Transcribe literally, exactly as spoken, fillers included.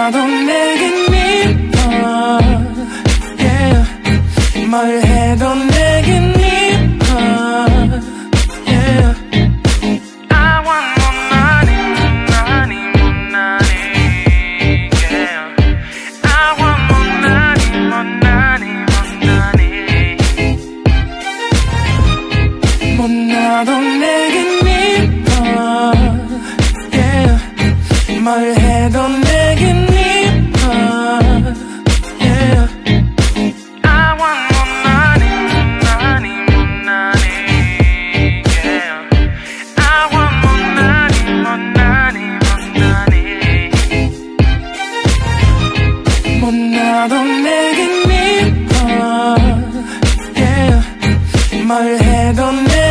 나도 내겐 미워 yeah. 뭘 해도 내겐 미워 yeah. I want more money, money, more money yeah. I want more money, more money, more money 못 나도 내겐 미워 yeah. 뭘 해도 내겐 미워 yeah. I want more money, money, more money yeah. I want more money, more money, more money 못 나도 내겐 미워 yeah. 뭘 해도 내